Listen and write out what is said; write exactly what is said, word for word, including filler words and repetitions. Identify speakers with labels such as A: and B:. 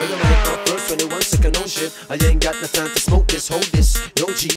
A: When the mic up first, twenty-one second, oh shit. I ain't got no time to smoke this, hold this. Yo, G.